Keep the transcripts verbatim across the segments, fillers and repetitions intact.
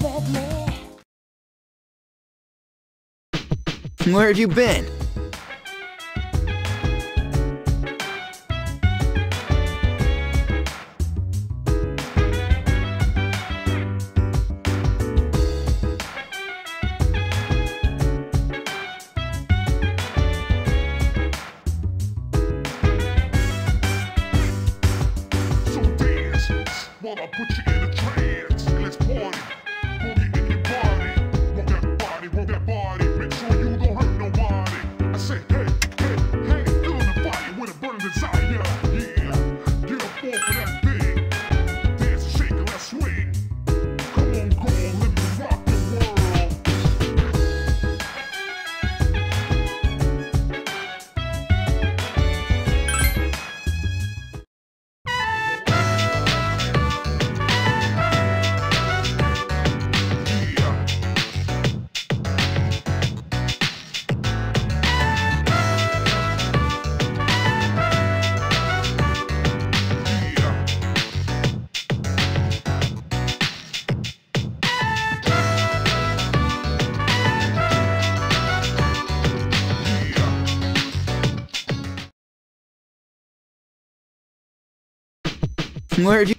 Where have you been? While I put you in a trance, and let's party. Boogie in your body, work that body, work that body. Make sure you don't hurt nobody. I say, hey, hey, hey, feeling the fire with a burning desire. Yeah, get up off of that thing, dance and shake and let's swing. Come on, girl, let me rock the world. Where have you...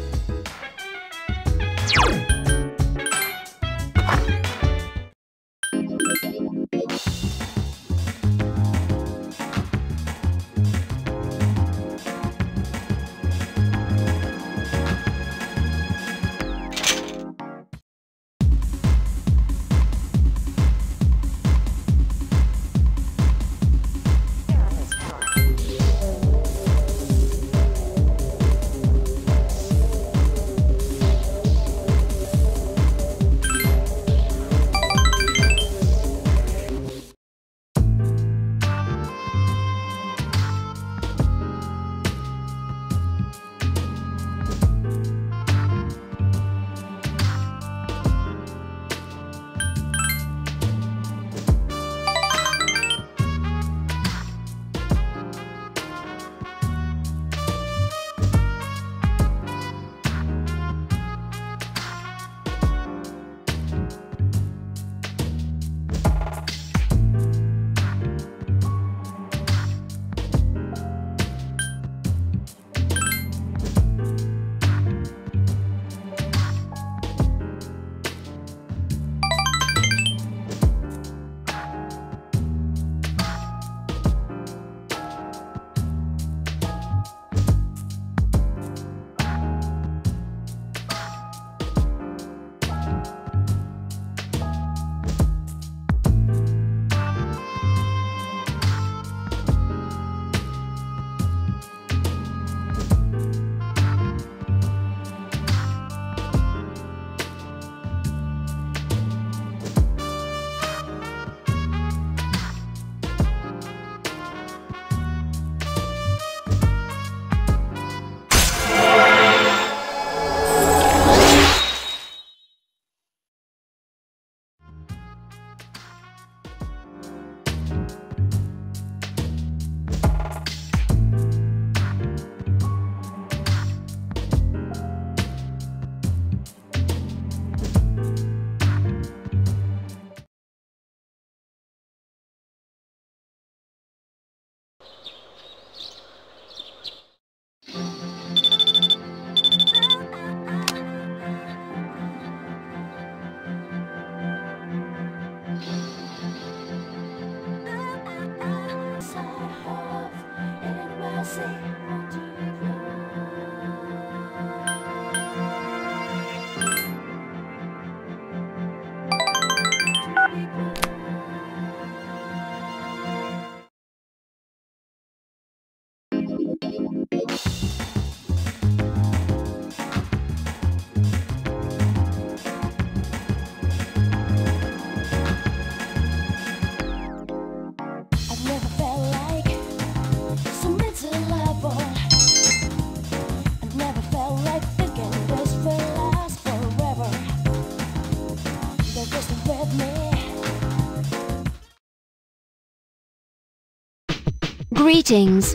Greetings.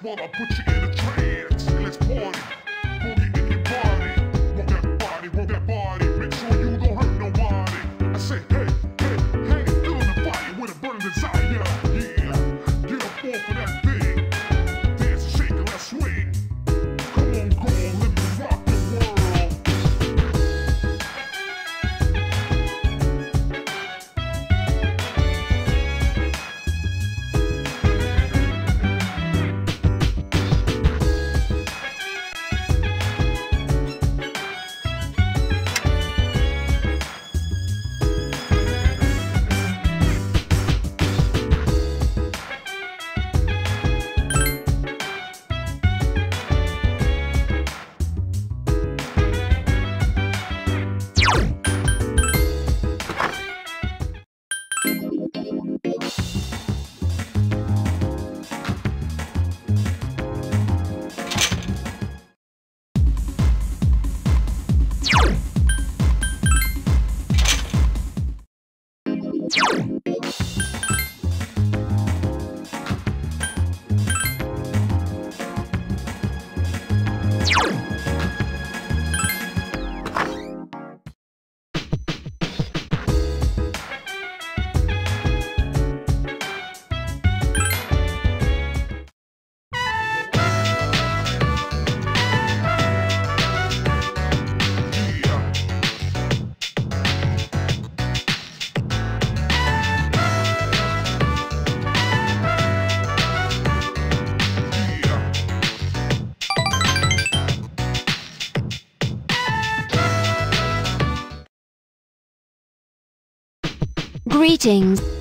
while I put you in a trance. Let's party, boogie in your body. Rock that body, rock that body. Make sure you don't hurt nobody. I say, hey, hey, hey, feeling the fire with a burning desire. Yeah, get up off of that thing. Dance and shake and let's swing. Come on, go on, let me rock the world. Greetings.